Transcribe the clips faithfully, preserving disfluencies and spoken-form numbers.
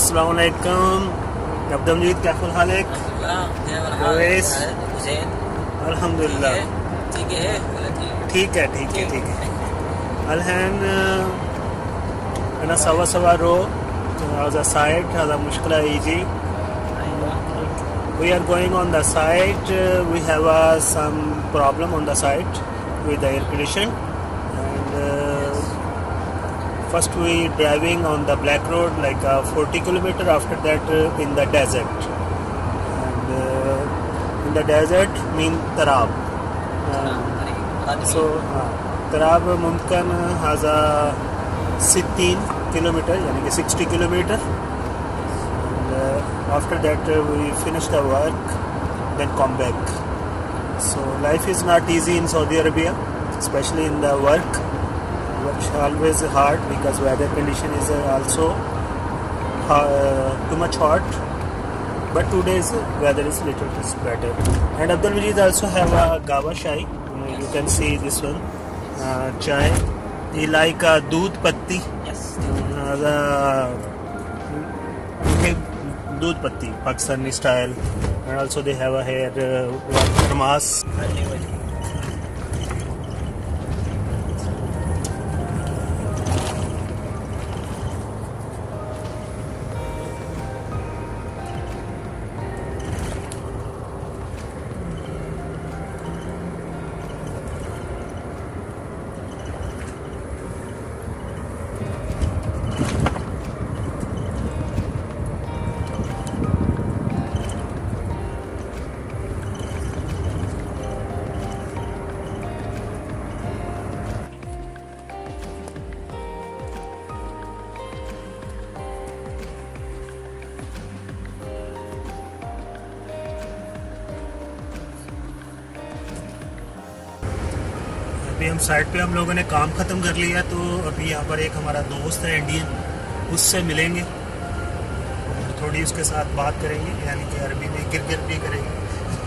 अस्सलाम वालेकुम। अब्दुलजीत कैफुल हालिक? अल्हम्दुलिल्लाह ठीक है ठीक है ठीक है ठीक है अलहन अना सवा सवा रो as a site as a mushkila easy. We are going on the site. Uh, we have uh, some problem on the site with the air condition, and uh, first we driving on the black road like uh, forty kilometer. After that uh, in the desert, and uh, in the desert mean Tarab. Uh, so uh, Tarab mumkin has a sixteen kilometer, यानी कि sixty kilometer. After that uh, we finish the work, then come back. So life is not easy in Saudi Arabia, especially in the work. Work always hard because weather condition is uh, also uh, too much hot. But two days weather is little bit better. And Abdul Majid also have a gawa chai. Uh, you can see this one, uh, chai. He like a doodh patti. Yes. Uh, the doodh patti Pakistani style, and also they have a here uh, thermos. अभी हम side पे हम लोगों ने काम ख़त्म कर लिया, तो अभी यहाँ पर एक हमारा दोस्त है इंडियन, उससे मिलेंगे और थोड़ी उसके साथ बात करेंगे, यानी कि अरबी में गिर गिर भी करेंगे।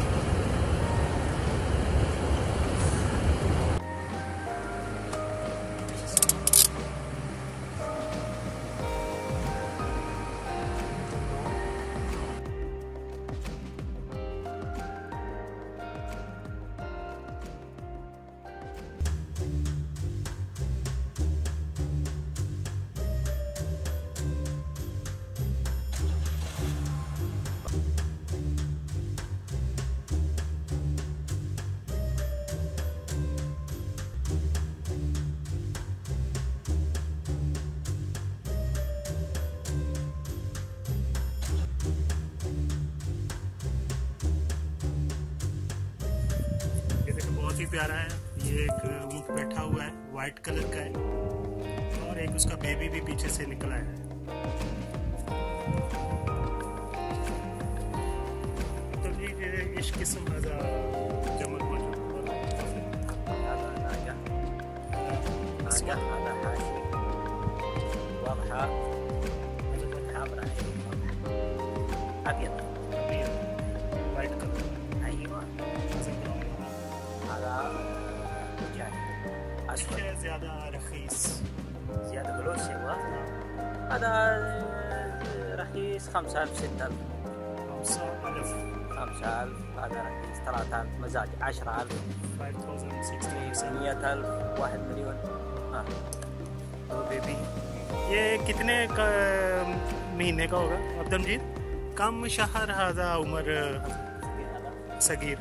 बहुत ही प्यारा है। ये एक ऊँट बैठा हुआ है, वाइट कलर का है, और एक उसका बेबी भी पीछे से निकला है। तो ये इस किस्म का जमल मौजूद वाइट कलर। ज़्यादा रखीस زيادة فلوس يبغى هذا رخيص خمسة ألف ستة ألف خمسة ألف خمسة ألف هذا رخيص ثلاثة ألف مزاج عشرة ألف مية ألف واحد مليون हाँ तो बेबी ये कितने का महीने का होगा अब्दुलजीत? कम शहर हाजा उम्र सगीर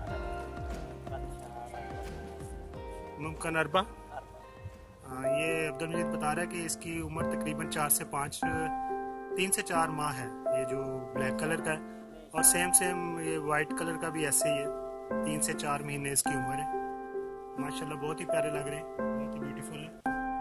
मुमकिन अरबा। ये अब्दुलजीत बता रहा है कि इसकी उम्र तकरीबन चार से पाँच तीन से चार माह है, ये जो ब्लैक कलर का है, और सेम सेम ये वाइट कलर का भी ऐसे ही है, तीन से चार महीने इसकी उम्र है। माशाल्लाह बहुत ही प्यारे लग रहे हैं, बहुत ही ब्यूटीफुल है।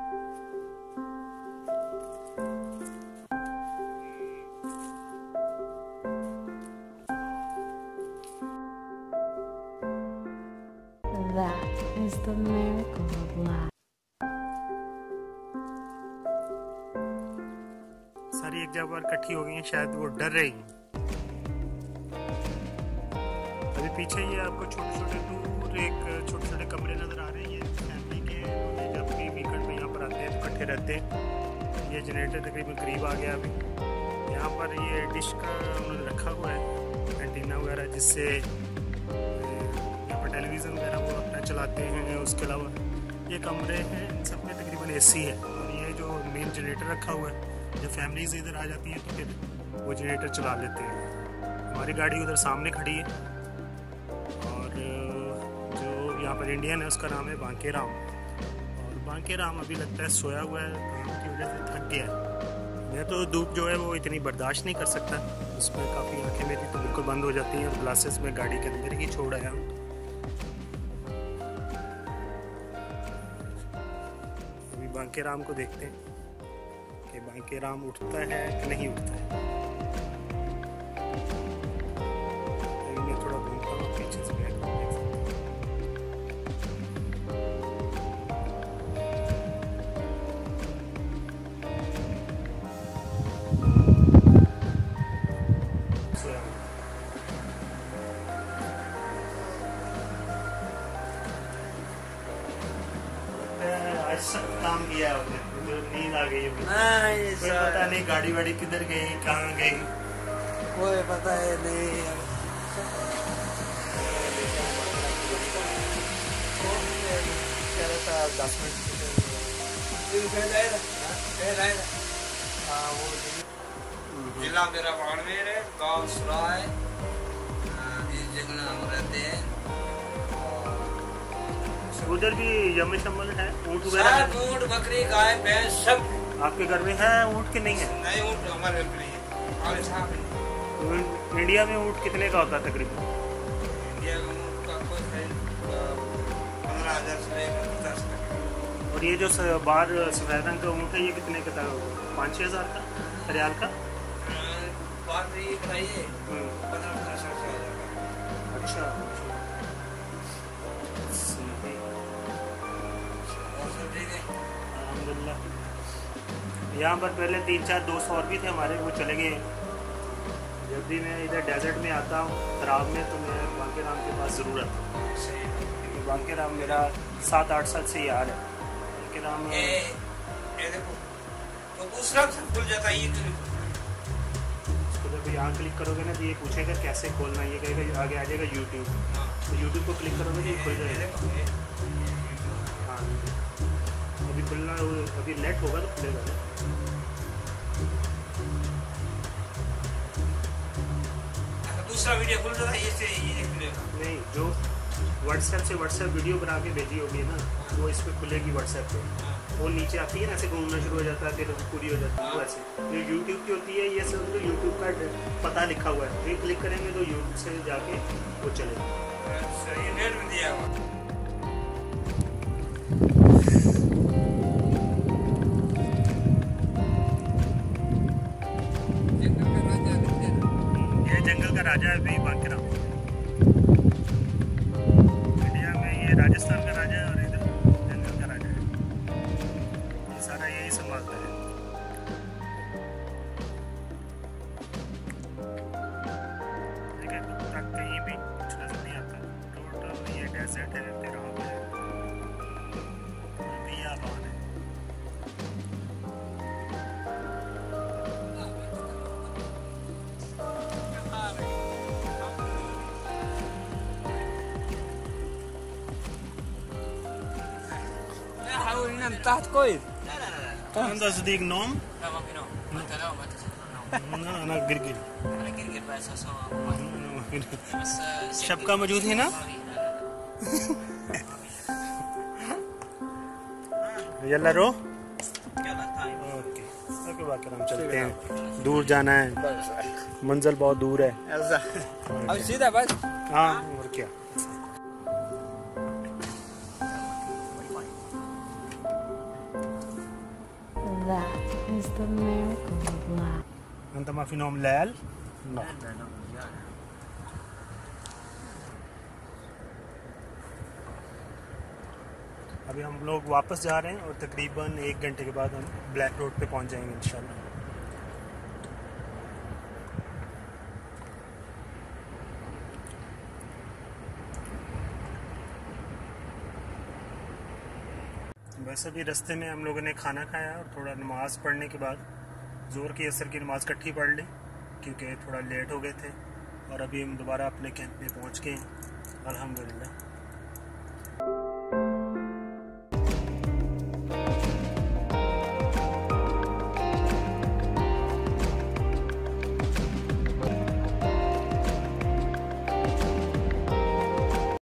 That is the miracle of life. सारी एक जगह पर इकट्ठी हो गई हैं, शायद वो डर रही हैं। अभी पीछे ये आपको छोटे छोटे दूर एक छोटे छोटे कमरे नजर आ रहे हैं, ये फैमिली के, जब भी वीकेंड में यहाँ पर आते हैं तो इकट्ठे रहते हैं। ये जनरेटर तकरीबन करीब आ गया अभी। यहाँ यहाँ पर ये डिश का उन्होंने रखा हुआ है एंटीना वगैरह, जिससे यहाँ पर टेलीविज़न वगैरह वो अपना चलाते हैं। उसके अलावा ये कमरे हैं, इन सब में तकरीबन एसी है। और ये जो मेन जनरेटर रखा हुआ है, जब फैमिलीज इधर आ जाती है तो फिर वो जनरेटर चला लेते हैं। हमारी गाड़ी उधर सामने खड़ी है और जो यहाँ पर इंडियन है उसका नाम है बांके राम। और बांके राम अभी लगता है सोया हुआ है, काम की वजह से थक गया है। मैं तो धूप जो है वो इतनी बर्दाश्त नहीं कर सकता, उसमें काफ़ी आंखें मेरी तो बिल्कुल बंद हो जाती हैं और ग्लासेस में गाड़ी के अंदर ही छोड़ आया हूँ। अभी बांके राम को देखते हैं कि बांके राम उठता है कि नहीं उठता है। अभी मैं थोड़ा घूमता हूँ पीछे से, बैठ कर देख सकते हैं। आज सब काम किया है उसने, मुझे नींद आ गई है। कोई पता नहीं गाड़ी वाड़ी किधर गई, कहाँ गई, कोई पता है नहीं। दस मिनट जिला मेरा बाड़मेर है, गाँव सुराय, इस जगह हम रहते हैं। उधर भी यम शमल है, ऊँट वगैरह, ऊँट बकरी गाय भैंस सब आपके घर में है ऊँट के नहीं है? नहीं, ऊँट हमारे घर नहीं है। तो इंडिया में ऊँट कितने का होता है तकरीबन? इंडिया में ऊँट का कोई पंद्रह हजार से लेकर पचास तक। और ये जो स- बाहर सफेद रंग का ऊँट है ये कितने का था? पाँच छः हज़ार का रियाल का? बात ये बताइए, हम्म, पंद्रह पंद्रह सौ से हजार का। अच्छा। और सब ठीक है। अल्हम्दुलिल्लाह। यहाँ पर पहले तीन चार दोस्त और भी थे हमारे, वो चले गए। जब भी मैं इधर डेजर्ट में आता हूँ खराब में, तो मैं बांके राम के पास ज़रूर आता हूँ, क्योंकि बांके राम मेरा सात आठ साल से यार है। बांके राम ये ये देखो, तो दूसरा सब खुल जाता है। ये क्लिक इसको जब यहाँ क्लिक करोगे ना तो ये पूछेगा कैसे खोलना है, ये कहेगा आगे आ जाएगा यूट्यूब, तो यूट्यूब को क्लिक करोगे तो ये खुल जाएगा। हाँ, अभी खुलना, अभी नेट होगा तो खुलेगा ना। दूसरा वीडियो खुल रहा है, ये से ये खुलेगा नहीं, जो व्हाट्सएप से व्हाट्सएप वीडियो बना के भेजी होगी ना, वो इस पर खुलेगी व्हाट्सएप पे। वो नीचे आती है ना, ऐसे घूमना शुरू हो जाता है, फिर पूरी हो जाती है वैसे। जो यूट्यूब की होती है ये सब, तो यूट्यूब का पता लिखा हुआ है, ये क्लिक करेंगे तो यूट्यूब से जाके वो चलेगा। अच्छा, ये नेट में दिया हुआ। ये जंगल का राजा है भाई बांके राम। इंडिया में ये राजस्थान का राजा है और इधर जंगल का राजा है। ये सारा यही संभालता है। देखिए तक कहीं भी कुछ नजर नहीं आता, टोटल ये डेजर्ट है, तेराब है, बियाबान है। حاول ننام تحت كويس. لا لا لا عند صديق نوم؟ لا ما في نوم. انت لو ما تسمع نوم. لا انا قرقر. انا قرقر بس اسوي بس शबका मौजूद है ना? यल्ला रो। ओके ओके बाकी हम चलते हैं, दूर जाना है, मंजिल बहुत दूर है। अब सीधा बस। हाँ और क्या। That is the miracle of life. أنت ما في نوم ليل؟ لا. अभी हम लोग वापस जा रहे हैं और तकरीबन एक घंटे के बाद हम ब्लैक रोड पे पहुंच जाएंगे इंशाल्लाह। बस अभी रास्ते में हम लोगों ने खाना खाया और थोड़ा नमाज़ पढ़ने के बाद ज़ोर की असर की नमाज़ इकट्ठी पढ़ ली क्योंकि थोड़ा लेट हो गए थे और अभी हम दोबारा अपने कैंप में पहुंच गए हैं अल्हम्दुलिल्लाह।